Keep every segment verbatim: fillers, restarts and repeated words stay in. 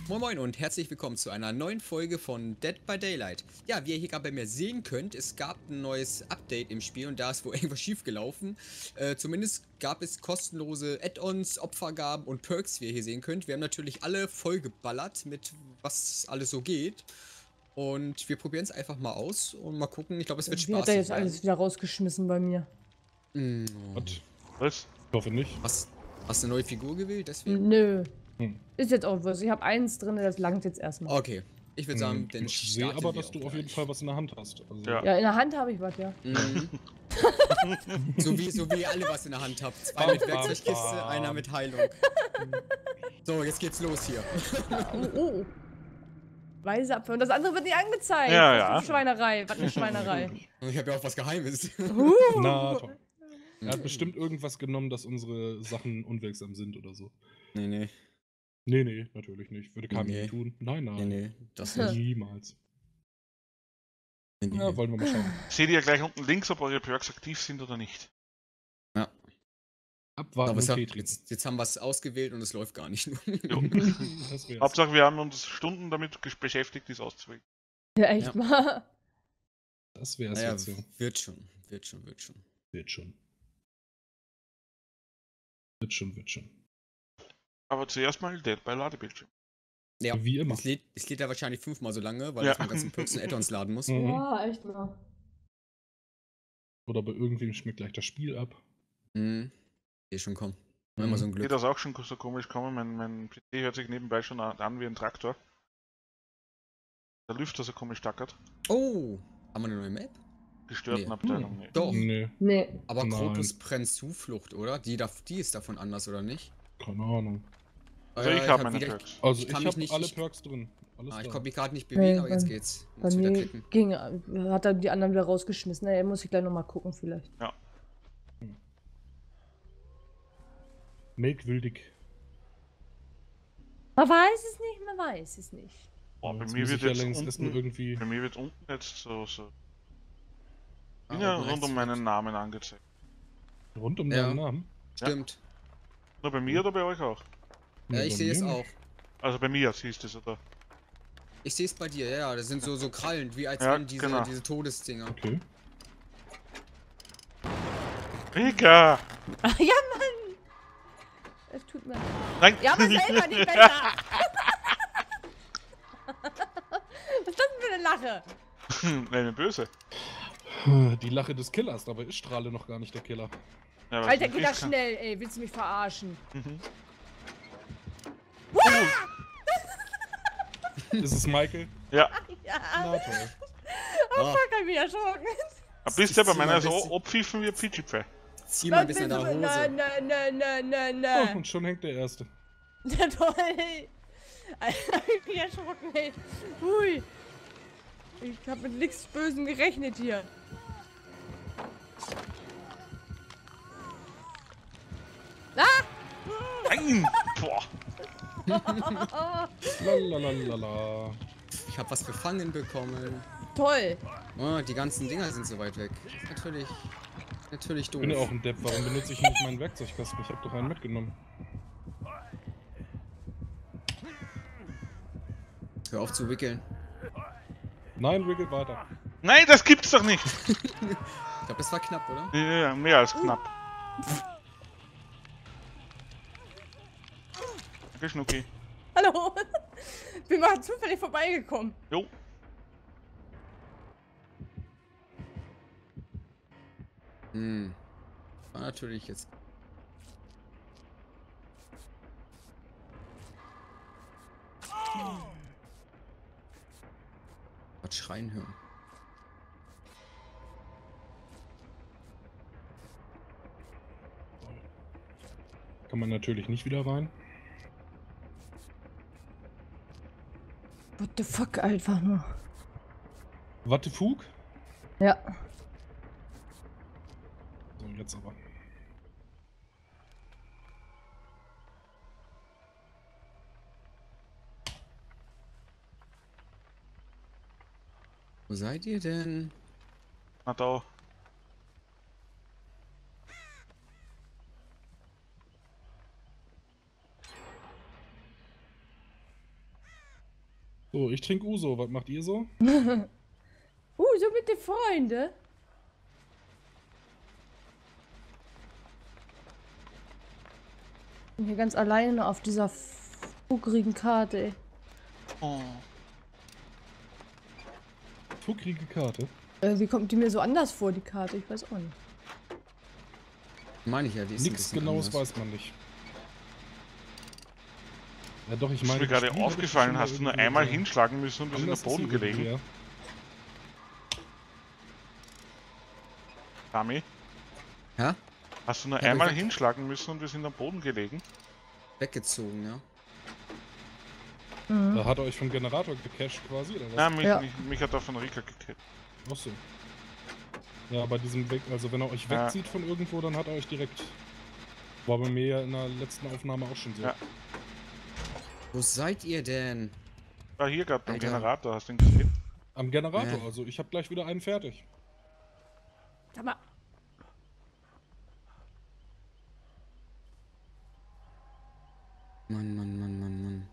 Moin Moin und herzlich willkommen zu einer neuen Folge von Dead by Daylight. Ja, wie ihr hier gerade bei mir sehen könnt, es gab ein neues Update im Spiel und da ist wohl irgendwas schief gelaufen. Äh, zumindest gab es kostenlose Add-ons, Opfergaben und Perks, wie ihr hier sehen könnt. Wir haben natürlich alle vollgeballert mit was alles so geht. Und wir probieren es einfach mal aus und mal gucken. Ich glaube, es wird Wie spaßig hat er jetzt werden. alles wieder rausgeschmissen bei mir? Mm. Was? Was? Ich hoffe nicht. Hast, hast du eine neue Figur gewählt, deswegen? Nö. Hm. Ist jetzt auch was. Ich habe eins drin, das langt jetzt erstmal. Okay. Ich würde sagen, Hm, dann ich sehe starten aber, wir dass du auch auf jeden gleich. Fall was in der Hand hast. Also Ja. Ja, in der Hand habe ich was, ja. Mhm. so, wie, so wie ihr alle was in der Hand habt. Zwei Bam, mit bam, Werkzeugkiste, bam. einer mit Heilung. So, jetzt geht's los hier. Oh, oh. Weise Apfel. Und das andere wird nicht angezeigt. Ja, was ja. für eine Schweinerei. Was eine Schweinerei. Ich habe ja auch was Geheimes. uh. Na, toll. Er hat bestimmt irgendwas genommen, dass unsere Sachen unwirksam sind oder so. Nee, nee. Nee, nee, natürlich nicht. Würde keinem Nee. tun. Nein, Nee, nein. nee. Das nicht. Niemals. Nee, nee. Ja, wollen wir mal schauen. Seht ihr gleich unten links, ob eure Perks aktiv sind oder nicht? Ja. Abwarten Aber es und hat, Tee trinken. jetzt, jetzt haben wir es ausgewählt und es läuft gar nicht. Jo. Das wär's. Hauptsache, wir haben uns Stunden damit gesch- beschäftigt, dies auszuwählen. Ja, echt Ja. mal. Das wär's naja, jetzt, ja. wird schon. Wird schon, wird schon. Wird schon. Wird schon, wird schon. Aber zuerst mal Dead by Ladebildschirm. Ja, Wie immer. es lädt, es lädt ja wahrscheinlich fünfmal so lange, weil Ja. ich meine ganzen Perks und Add-ons laden muss. Mhm. Ja, echt mal. Oder bei irgendwem schmeckt gleich das Spiel ab. Mhm. Eh schon kommen. Mhm. Immer so ein Mir Glück. das auch schon so komisch kommen. Mein, mein P C hört sich nebenbei schon an, an wie ein Traktor. Der Lüfter so komisch stackert. Oh! Haben wir eine neue Map? Gestörten Nee. Abteilung. Hm. Nee. Doch. Nee, Nee. Aber Nein. Krotus brennt Zuflucht, oder? Die, darf, die ist davon anders, oder nicht? keine Ahnung. Also Äh, ich habe hab meine wieder- Perks. Also Ich ich, kann habe mich nicht- alle ich- Perks drin. Alles Ah, ich da. konnte mich gerade nicht bewegen, Nee, aber jetzt bei- geht's. Bei Muss wieder mir klicken. ging, hat er die anderen wieder rausgeschmissen. Naja, muss ich gleich nochmal gucken vielleicht. Merkwürdig. Man weiß es nicht, man weiß es nicht. Oh, bei Jetzt mir muss wird ich ja jetzt längst erst nur unten, irgendwie. bei mir wird unten jetzt so, so Ah, Dinge oben rund rechts um meinen wird- Namen angezeigt. Rund um Ja. deinen Namen? Stimmt. Nur bei mir oder bei euch auch? Ja, Nee, ich bei sehe es mir auch. nicht. Also bei mir siehst du es, oder? Ich sehe es bei dir, ja, ja. Das sind so, so Krallen, wie als Ja, wenn diese, genau. diese Todesdinger. Okay. Mega! Ach, ja, Mann! Es tut mir leid. Nein! Ja, aber selber nicht besser! Was ist das denn für eine Lache? Nein, böse. Die Lache des Killers, dabei ist Strahle noch gar nicht der Killer. Ja, was Alter, ich geh das kann. schnell, ey. Willst du mich verarschen? Mhm. Ist es Michael? Ja, Ja. Na toll. Ah, Fuck, hab ich mich erschrocken. aber bist du bei zieh meiner mal so ein bisschen- abpfiffen wie ein Pidgey-Pfeil. zieh mal ein bisschen in der Nein, Hose. nein, nein, nein, nein, Oh, nein. und schon hängt der erste. Ja, toll. Alter, hab ich mich erschrocken, ey. Hui. Ich hab mit nichts Bösem gerechnet hier. Ah! Nein! Boah! Lalalala. Ich habe was gefangen bekommen. Toll. Oh, die ganzen Dinger sind so weit weg. Das ist natürlich, natürlich Ich doof. bin ja auch ein Depp. Warum benutze ich nicht meinen Werkzeugkasten? Ich habe doch einen mitgenommen. Hör auf zu wickeln. Nein, wiggle weiter. Nein, das gibt's doch nicht! Ich glaube, das war knapp, oder? Ja, mehr als knapp. Danke, Schnucki. Hallo. Bin mal zufällig vorbeigekommen. Jo. Hm. War natürlich jetzt. Was schreien hören. Kann man natürlich nicht wieder rein. What the fuck, einfach nur. Wattefug? Ja. So, jetzt aber. Wo seid ihr denn? Na da. So, ich trinke Uso. Was macht ihr so? uh, so mit den Freunden. Ich bin hier ganz alleine auf dieser fuckrigen Karte, ey. Oh. Fuckrige Karte. Äh, wie kommt die mir so anders vor, die Karte? Ich weiß auch nicht. Meine ich ja, die ist ein Nichts bisschen Genaues anders. weiß man nicht. Ja doch, ich Ist meine... mir gerade das Spiel aufgefallen, habe ich hast du schon nur irgendwie einmal so- hinschlagen müssen und bist in den Anders Boden ist irgendwie, gelegen. ja. Tami, Ja? hast du nur Ja, aber einmal ich- hinschlagen müssen und wir sind am Boden gelegen? Weggezogen, ja. Mhm. Da hat er euch vom Generator gecached quasi, oder was? Nein, mich, Ja. mich, mich hat er von Rika gekillt. Achso. Ja, bei diesem Weg, also wenn er euch Ja. wegzieht von irgendwo, dann hat er euch direkt... War bei mir ja in der letzten Aufnahme auch schon so. Ja. Wo seid ihr denn? War hier gerade beim Alter. Generator, hast du ihn gesehen? Am Generator, Ja. also ich habe gleich wieder einen fertig. Sag mal. Mann, Mann, Mann, Mann, Mann.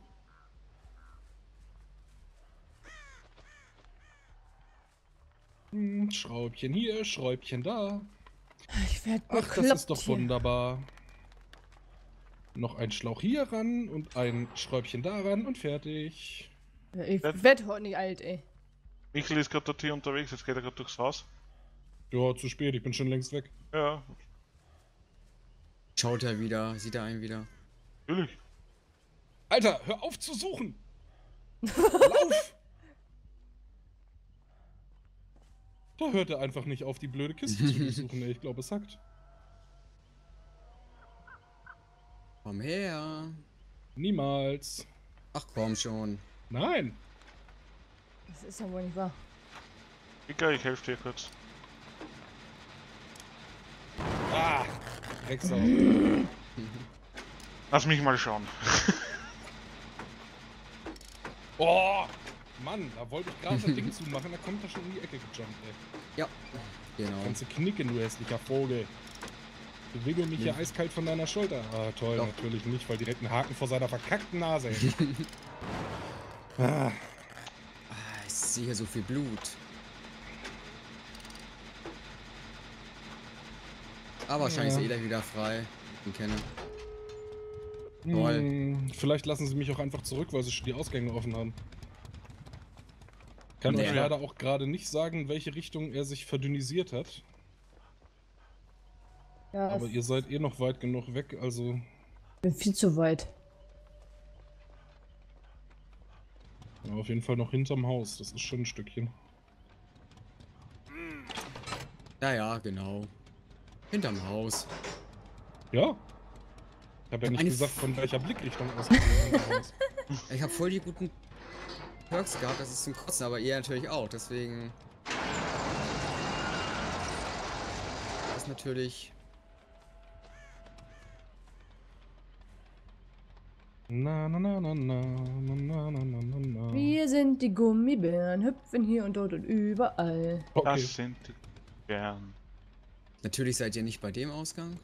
Hm, Schraubchen hier, Schräubchen da. Ich werde Ach, bekloppt das ist doch hier. wunderbar. Noch ein Schlauch hier ran und ein Schräubchen da ran und fertig. Ja, ich Das- werd heute nicht alt, ey. Michel ist gerade dort hier unterwegs, jetzt geht er gerade durchs Haus. Ja, zu spät, ich bin schon längst weg. Ja, Schaut er wieder, sieht er einen wieder. natürlich. Alter, hör auf zu suchen! Lauf! Da hört er einfach nicht auf, die blöde Kiste zu suchen, ey. Ich glaube, es hackt. Komm her. Niemals. Ach komm schon. Nein. Das ist ja wohl nicht wahr. Rika, ich helfe dir kurz. Ah, Drecksau. Lass mich mal schauen. Oh, Mann, da wollte ich gerade das Ding zumachen, da kommt er schon in die Ecke gejumpt, ey. Ja, genau. Ganze Knicken, du hässlicher Vogel. Du wickel mich Ja. hier eiskalt von deiner Schulter. Ah, toll, Doch. natürlich nicht, weil direkt ein Haken vor seiner verkackten Nase hängt. ah, Ah, ich sehe hier so viel Blut. Aber wahrscheinlich Ja. ist er eh wieder frei. Ich ihn kenne. Toll. hm, vielleicht lassen sie mich auch einfach zurück, weil sie schon die Ausgänge offen haben. Kann Nee. euch leider auch gerade nicht sagen, in welche Richtung er sich verdünnisiert hat. Ja, Aber ich ihr seid eh noch weit genug weg, also... bin viel zu weit. Ja, auf jeden Fall noch hinterm Haus, das ist schon ein Stückchen. Ja, ja, genau. Hinterm Haus. Ja. Ich habe ja nicht Eine gesagt, F- von welcher Blickrichtung aus. hinterm Haus. Ich habe voll die guten Perks gehabt, das ist zum Kotzen, aber ihr natürlich auch, deswegen... Das ist natürlich... Na na na na na na na na na na na. Wir sind die Gummibären, hüpfen hier und dort und überall. Okay. Das sind die gern. Natürlich seid ihr nicht bei dem Ausgang.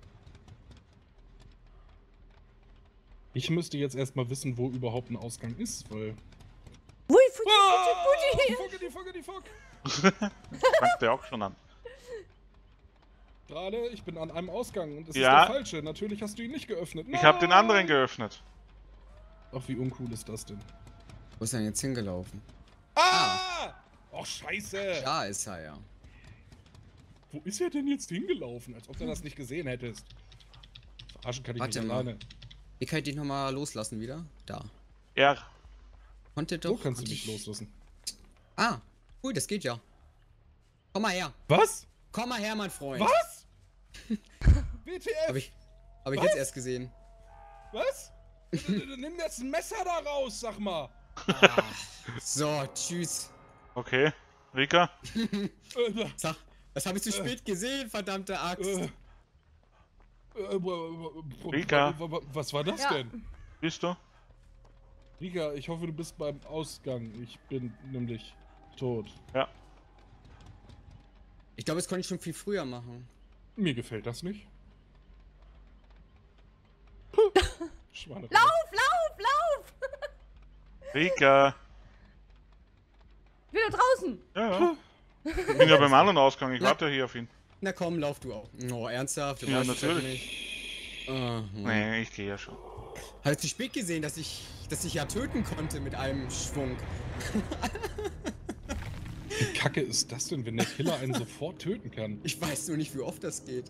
Ich müsste jetzt erstmal wissen, wo überhaupt ein Ausgang ist, weil... Ui, futti, futti, futti. Fuggedi, fuggedi, fuck! Fangt der auch schon an. Gerade, ich bin an einem Ausgang und es Ja. ist der falsche. Natürlich hast du ihn nicht geöffnet. Ich habe den Nein! anderen geöffnet. Ach, wie uncool ist das denn? Wo ist er denn jetzt hingelaufen? Ah! Och, scheiße! Da ist er ja. Wo ist er denn jetzt hingelaufen? Als ob du das nicht gesehen hättest. Verarschen kann ich Warte nicht mal. alleine. Ihr könnt ihn nochmal loslassen wieder. Da. R. Konntet doch. So kannst du konnte dich ich- loslassen. Ah, cool, das geht ja. Komm mal her. Was? Komm mal her, mein Freund. Was? W T F? Hab ich, hab ich Was? jetzt erst gesehen. Was? Nimm das Messer da raus, sag mal. So, tschüss. Okay. Rika? Äh, Sag, das habe ich zu spät gesehen, verdammte Axt. äh, äh, Rika. Was war das Ja. denn? Bist du? Rika, ich hoffe, du bist beim Ausgang. Ich bin nämlich tot. Ja. Ich glaube, das konnte ich schon viel früher machen. Mir gefällt das nicht. Schweine. Lauf, lauf, lauf! Rika! bin da draußen! Ja, ja. Ich bin ja beim anderen Ausgang, ich warte ja hier auf ihn. Na komm, lauf du auch. Oh, ernsthaft? Du Ja, weißt es doch natürlich. nicht. Oh, Nee, ich gehe ja schon. Hast du zu spät gesehen, dass ich, dass ich ja töten konnte mit einem Schwung? Wie kacke ist das denn, wenn der Killer einen sofort töten kann? Ich weiß nur nicht, wie oft das geht.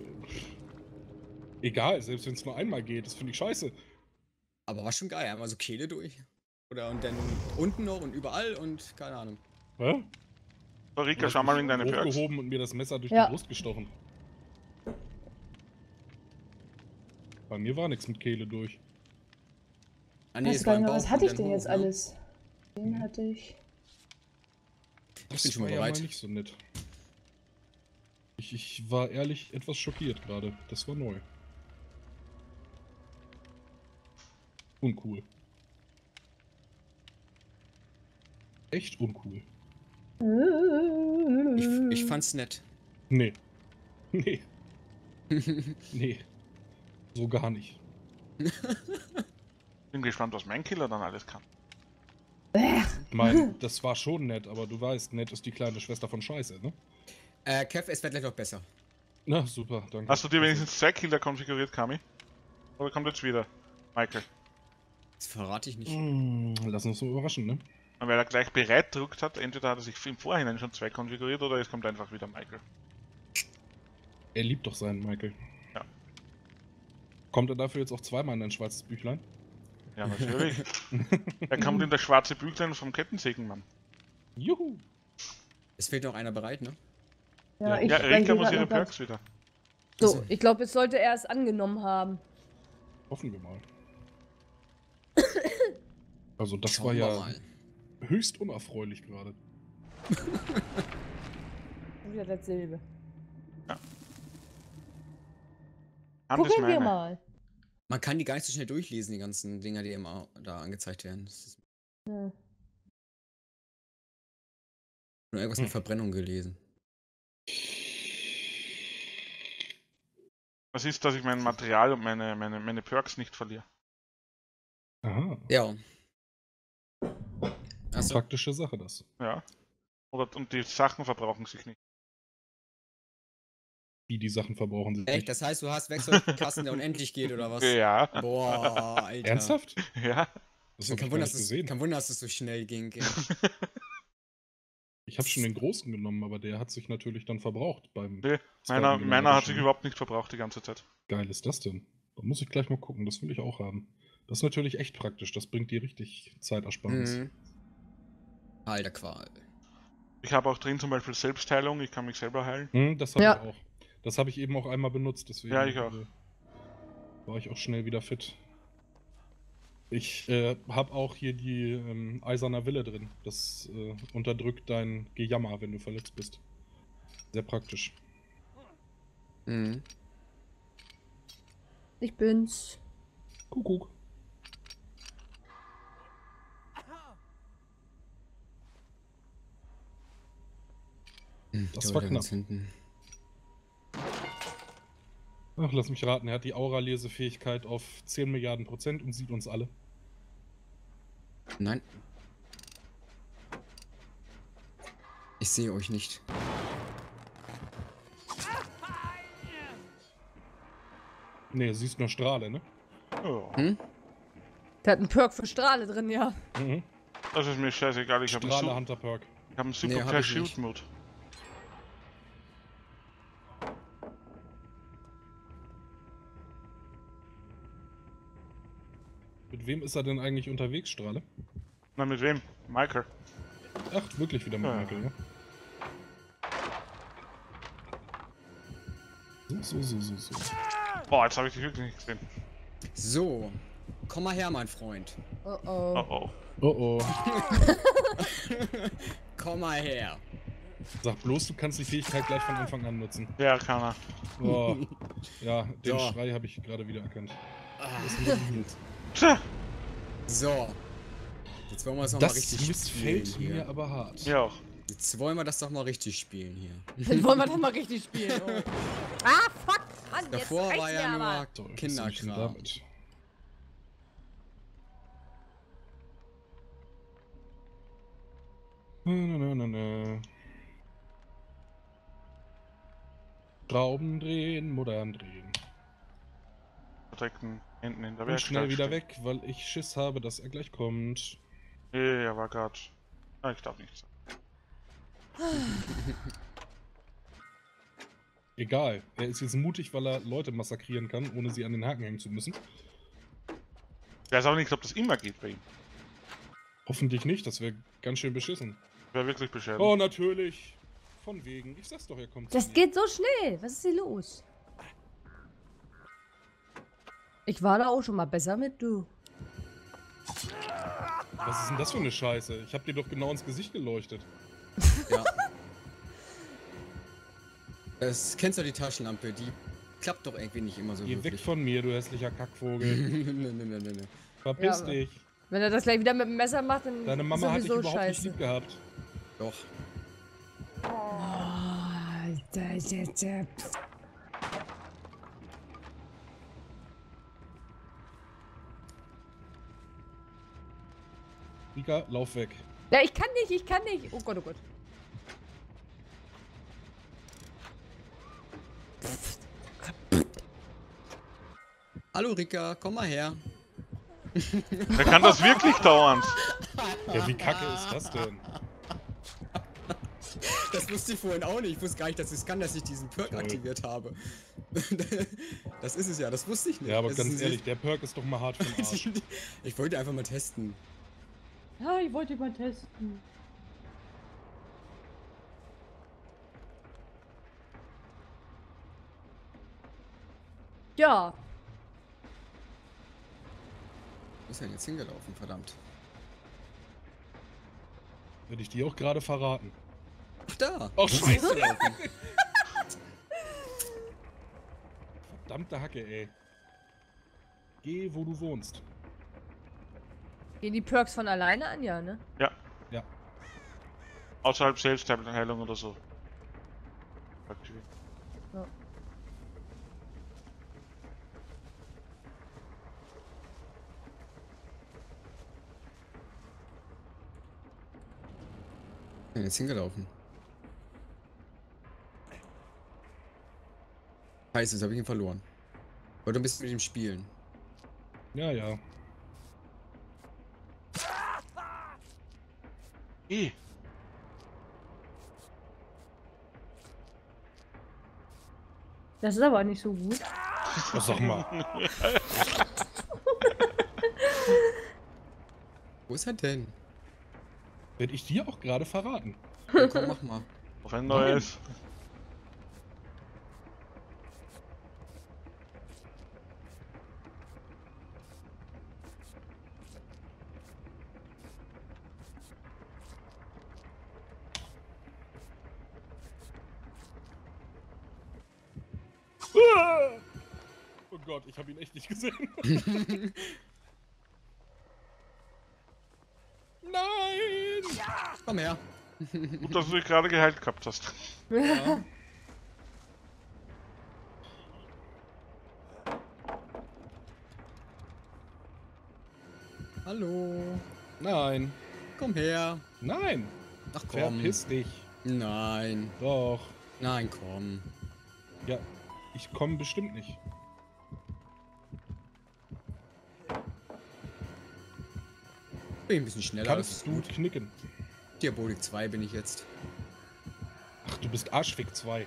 Egal, selbst wenn es nur einmal geht, das finde ich scheiße. Aber war schon geil, einmal so Kehle durch. Oder und dann unten noch und überall und keine Ahnung. Hä? So, Rika, Du schau hast mal mich in deine Perks. hochgehoben und mir das Messer durch Ja. die Brust gestochen. Bei mir war nichts mit Kehle durch. Ah, Ich weiß es gar war nicht im mehr, was Bauch hatte und ich dann denn jetzt hoch, ne? alles? Den hatte ich. Das bin schon war mal ja bereit. mal nicht so nett. Ich, ich war ehrlich etwas schockiert gerade. Das war neu. Uncool. Echt uncool. Ich, ich fand's nett. Nee. Nee. Nee. So gar nicht. Bin gespannt, was mein Killer dann alles kann. Ich meine, das war schon nett, aber du weißt, nett ist die kleine Schwester von Scheiße, ne? äh, Kev, es wird gleich noch besser. Na, super, danke. Hast du dir wenigstens zwei Killer konfiguriert, Kami? Oder kommt jetzt wieder Michael? Das verrate ich nicht. Mm, lass uns so überraschen, ne? Und weil er gleich bereit gedrückt hat, entweder hat er sich im Vorhinein schon zwei konfiguriert oder es kommt einfach wieder Michael. Er liebt doch seinen Michael. Ja. Kommt er dafür jetzt auch zweimal in ein schwarzes Büchlein? Ja, natürlich. Er kommt in das schwarze Büchlein vom Kettensägenmann. Juhu! Es fehlt noch einer bereit, ne? Ja, Ja, ich Ja, weil Rika hier muss grad ihre noch ganz- Perks wieder. So, ich glaube, jetzt sollte er es angenommen haben. Hoffen wir mal. Also das Schauen war wir ja mal. höchst unerfreulich gerade. Wieder dasselbe. Hand ist Gucken wir meine. mal. Man kann die gar nicht so schnell durchlesen, die ganzen Dinger, die immer da angezeigt werden. Das ist Ja. nur irgendwas Hm. mit Verbrennung gelesen. Was ist, dass ich mein Material und meine, meine, meine Perks nicht verliere? Aha. Ja. Achso. Praktische Sache das. Ja. Oder, und die Sachen verbrauchen sich nicht. Wie die Sachen verbrauchen sie Echt? nicht. Das heißt, du hast Wechselkasten, der unendlich geht, oder was? Ja. Boah, Alter. Ernsthaft? Ja. Das Kein hab ich gar Wunder, nicht dass es, gesehen. kein Wunder, dass es so schnell ging. Ey. Ich habe schon den großen genommen, aber der hat sich natürlich dann verbraucht beim. Nee, zweiten meiner, meiner hat sich generischen. überhaupt nicht verbraucht die ganze Zeit. Geil ist das denn? Da muss ich gleich mal gucken, das will ich auch haben. Das ist natürlich echt praktisch, das bringt dir richtig Zeitersparnis. Mhm. Alter Qual. Ich habe auch drin zum Beispiel Selbstheilung, ich kann mich selber heilen. Hm, das habe Ja. ich auch. Das habe ich eben auch einmal benutzt, deswegen Ja, ich auch. äh, war ich auch schnell wieder fit. Ich äh, habe auch hier die ähm, Eiserner Wille drin. Das äh, unterdrückt dein Gejammer, wenn du verletzt bist. Sehr praktisch. Mhm. Ich bin's. Kuckuck. Das Da war der knapp. ganz hinten. Ach, lass mich raten, er hat die Aura-Lesefähigkeit auf zehn Milliarden Prozent und sieht uns alle. Nein. Ich sehe euch nicht. Ne, er siehst nur Strahle, ne? Ja. Hm? Der hat einen Perk für Strahle drin, ja. Mhm. Das ist mir scheißegal, ich habe einen, Strahle Su Hunter Perk. ich hab einen Nee, Super hab Care ich Shield nicht. Mode. Mit wem ist er denn eigentlich unterwegs, Strahle? Na, mit wem? Michael. Ach, wirklich wieder mit Ja. Michael, ne? So, so, so, so, so. Boah, jetzt habe ich dich wirklich nicht gesehen. So. Komm mal her, mein Freund. Oh Oh oh. oh. Oh oh. Komm mal her. Sag bloß, du kannst die Fähigkeit gleich von Anfang an nutzen. Ja, kann er. Oh. Ja, den So. Schrei habe ich gerade wieder erkannt. Ah, Tja. so. Jetzt wollen wir es noch mal Das richtig missfällt spielen mir hier. aber hart. Ja auch. Jetzt wollen wir das doch mal richtig spielen hier. Dann wollen wir das mal richtig spielen. Oh. Ah, fuck! Mann, jetzt Davor reicht's war mir ja aber. nur So, was soll ich denn Kinderkram. damit? Na, na, na, na. Schrauben drehen, modern drehen. Verdeckten hinten in der Und schnell Werkstatt. wieder weg, weil ich Schiss habe, dass er gleich kommt. Ja, ja, war grad. Ah, ich darf nicht. Egal, er ist jetzt mutig, weil er Leute massakrieren kann, ohne sie an den Haken hängen zu müssen. Ich weiß auch nicht, ob das immer geht bei ihm. Hoffentlich nicht, das wäre ganz schön beschissen. Wäre wirklich beschädigt. Oh, natürlich. Von wegen. Ich sag's doch, er kommt. Das zu mir. geht so schnell. Was ist hier los? Ich war da auch schon mal besser mit, du. Was ist denn das für eine Scheiße? Ich hab dir doch genau ins Gesicht geleuchtet. Ja. Das kennst du die Taschenlampe, die klappt doch irgendwie nicht immer so Geh weg wirklich. von mir, du hässlicher Kackvogel. ne, ne, ne, ne, ne. Verpiss Ja, aber- dich. Wenn er das gleich wieder mit dem Messer macht, dann Deine ist Mama hat dich sowieso überhaupt scheiße. nicht lieb gehabt. Doch. Oh, da ist jetzt, äh, Rika, lauf weg. Ja, ich kann nicht, ich kann nicht. Oh Gott, oh Gott. Hallo Rika, komm mal her. Wer kann das wirklich dauernd? Ja, wie kacke ist das denn? Das wusste ich vorhin auch nicht. Ich wusste gar nicht, dass ich es kann, dass ich diesen Perk Toll. aktiviert habe. Das ist es ja, das wusste ich nicht. Ja, aber Das ganz ist ehrlich, der Perk ist doch mal hart für den Arsch. Ich wollte einfach mal testen. Ja, ich wollte mal testen. Ja, Wo ist er denn jetzt hingelaufen, verdammt? Hätte ich die auch gerade verraten. Ach da! Oh, Wo ist Scheiße. er gelaufen? Verdammte Hacke, ey. Geh, wo du wohnst. gehen die Perks von alleine an, ja, ne? Ja. Ja. Außerhalb Selbstheilung oder so. Aktiviert. Ja. Wo ist er denn jetzt hingelaufen? Scheiße, jetzt habe ich ihn verloren. Wollte ein bisschen mit ihm spielen. Ja, ja. Eh. Das ist aber nicht so gut. Oh, sag mal. Wo ist er denn? Hätte ich dir auch gerade verraten. Ja, komm, mach mal. Auf ein neues. Oh Gott, ich habe ihn echt nicht gesehen. Nein! Komm her. Gut, dass du dich gerade geheilt gehabt hast. Ja. Hallo. Nein. Komm her. Nein. Ach komm. Verpiss dich. Nein. Doch. Nein, komm. Ja, ich komme bestimmt nicht. Bin ein bisschen schneller. das ist Kannst du gut. knicken? Diabolik zwei bin ich jetzt. Ach, du bist Arschfick zwei.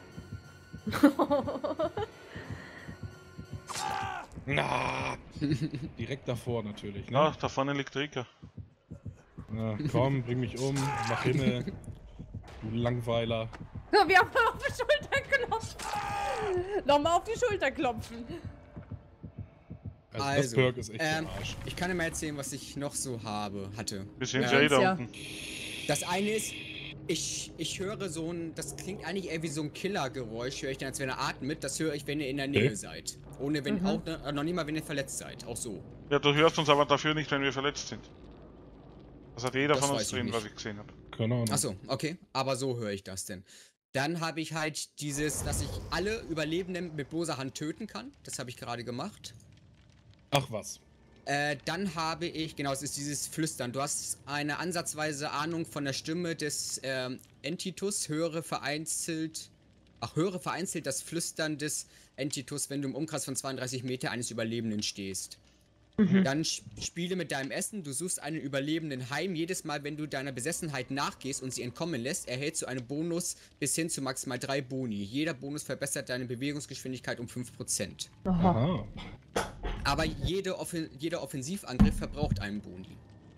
Na, direkt davor natürlich, ne? Ah, da vorne liegt Rika. Na, komm, bring mich um, mach Himmel. Du Langweiler. So, wir haben mal auf die Schulter klopfen. Nochmal auf die Schulter klopfen. Also, das Also, Perk ist echt ähm, am Arsch. Ich kann dir mal erzählen, was ich noch so habe, hatte. Bisschen Ja, Jay da ja. unten. Das eine ist, ich, ich höre so ein, das klingt eigentlich eher wie so ein Killergeräusch, höre ich dann, als wenn er atmet. Das höre ich, wenn ihr in der Nähe Okay. seid. Ohne, wenn, Mhm. auch äh, noch nicht mal, wenn ihr verletzt seid. Auch so. Ja, du hörst uns aber dafür nicht, wenn wir verletzt sind. Das hat jeder Das von uns weiß ich drin, nicht. was ich gesehen habe. Keine Ahnung. Achso, okay. Aber so höre ich das denn. Dann habe ich halt dieses, dass ich alle Überlebenden mit bloßer Hand töten kann. Das habe ich gerade gemacht. Ach was. Äh, dann habe ich, genau, es ist dieses Flüstern. Du hast eine ansatzweise Ahnung von der Stimme des ähm, Entitus, höre vereinzelt, ach, höre vereinzelt das Flüstern des Entitus, wenn du im Umkreis von zweiunddreißig Meter eines Überlebenden stehst. Mhm. Dann sp- spiele mit deinem Essen, du suchst einen Überlebenden heim. Jedes Mal, wenn du deiner Besessenheit nachgehst und sie entkommen lässt, erhältst du einen Bonus bis hin zu maximal drei Boni. Jeder Bonus verbessert deine Bewegungsgeschwindigkeit um fünf Prozent. Aha. Aha. Aber jede Offen jeder Offensivangriff verbraucht einen Boni.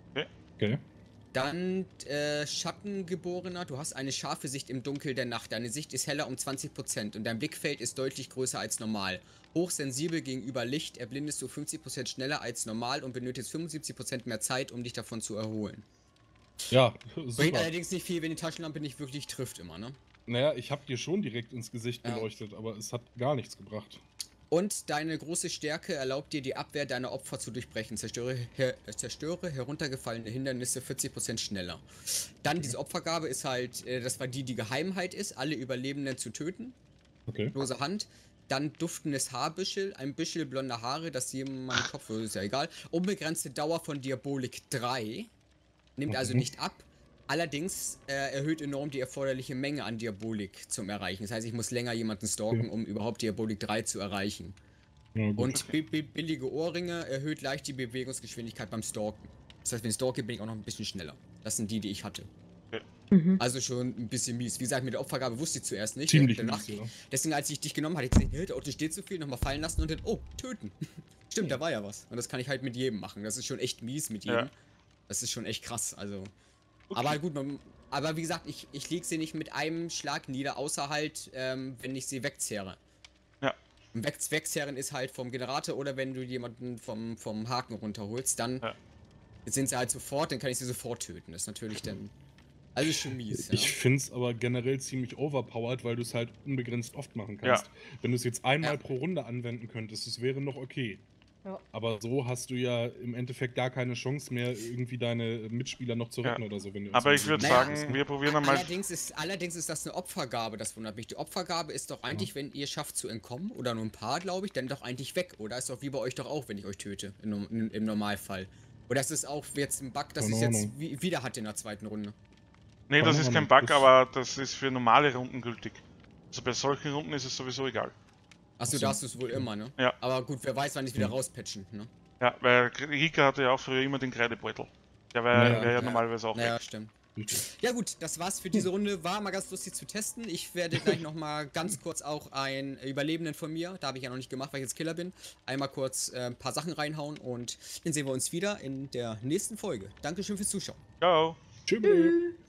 Okay. Dann äh, Schattengeborener, du hast eine scharfe Sicht im Dunkel der Nacht. Deine Sicht ist heller um zwanzig Prozent und dein Blickfeld ist deutlich größer als normal. Hochsensibel gegenüber Licht erblindest du fünfzig Prozent schneller als normal und benötigst fünfundsiebzig Prozent mehr Zeit, um dich davon zu erholen. Ja, Bringt super. allerdings nicht viel, wenn die Taschenlampe nicht wirklich trifft immer, ne? Naja, ich habe dir schon direkt ins Gesicht Ja. geleuchtet, aber es hat gar nichts gebracht. Und deine große Stärke erlaubt dir, die Abwehr deiner Opfer zu durchbrechen. Zerstöre, her, äh, zerstöre heruntergefallene Hindernisse vierzig Prozent schneller. Dann diese Opfergabe ist halt, äh, das war die, die Geheimheit ist, alle Überlebenden zu töten. Okay. Lose Hand. Dann duftendes Haarbüschel, ein Büschel blonder Haare, das jemand im Kopf, ist ja egal. Unbegrenzte Dauer von Diabolik drei. Nimmt also Mhm. nicht ab. Allerdings äh, erhöht enorm die erforderliche Menge an Diabolik zum Erreichen. Das heißt, ich muss länger jemanden stalken, Okay. um überhaupt Diabolik drei zu erreichen. Ja, gut. Und bi bi billige Ohrringe erhöht leicht die Bewegungsgeschwindigkeit beim Stalken. Das heißt, wenn ich stalke, bin ich auch noch ein bisschen schneller. Das sind die, die ich hatte. Mhm. Also schon ein bisschen mies. Wie gesagt, mit der Opfergabe wusste ich zuerst nicht. Ziemlich Danach, mies, ja. Deswegen, als ich dich genommen hatte, ich gesehen, hey, der Auto steht zu viel, nochmal fallen lassen und dann, oh, töten. Stimmt, da war ja was. Und das kann ich halt mit jedem machen. Das ist schon echt mies mit jedem. Ja. Das ist schon echt krass. Also. Okay. Aber gut, man, aber wie gesagt, ich, ich leg sie nicht mit einem Schlag nieder, außer halt, ähm, wenn ich sie wegzehre. Ja. Und weg, wegzehren ist halt vom Generator oder wenn du jemanden vom, vom Haken runterholst, dann Ja. sind sie halt sofort, dann kann ich sie sofort töten. Das ist natürlich dann. Also ist schon mies. Ich Ja. finde es aber generell ziemlich overpowered, weil du es halt unbegrenzt oft machen kannst. Ja. Wenn du es jetzt einmal Ja. pro Runde anwenden könntest, das wäre noch okay. Ja. Aber so hast du ja im Endeffekt gar keine Chance mehr, irgendwie deine Mitspieler noch zu Ja. retten oder so. Wenn du Aber ins ich würde Naja. sagen, wir probieren einmal. Allerdings ist, allerdings ist das eine Opfergabe, das wundert mich. Die Opfergabe ist doch eigentlich, wenn ihr schafft zu entkommen, oder nur ein paar, glaube ich, dann doch eigentlich weg, oder? Ist doch wie bei euch doch auch, wenn ich euch töte, im, im, im Normalfall. Oder ist es auch jetzt ein Bug, dass Keine ich jetzt Ahnung. wie, wieder hatte in der zweiten Runde? Nee, das Keine ist kein Ahnung, Bug, das- aber das ist für normale Runden gültig. Also bei solchen Runden ist es sowieso egal. Achso, Ach so. da hast du es wohl immer, ne? Ja. Aber gut, wer weiß, wann die es wieder Hm. rauspatchen, ne? Ja, weil Rika hatte ja auch früher immer den Kreidebeutel. Der wäre Ja, wär ja, ja. normalerweise auch Naja, weg. stimmt. Richtig. Ja gut, das war's für diese Runde. War mal ganz lustig zu testen. Ich werde gleich nochmal ganz kurz auch einen Überlebenden von mir, da habe ich ja noch nicht gemacht, weil ich jetzt Killer bin, einmal kurz äh, ein paar Sachen reinhauen und dann sehen wir uns wieder in der nächsten Folge. Dankeschön fürs Zuschauen. Ciao. Tschüss. Tschüss.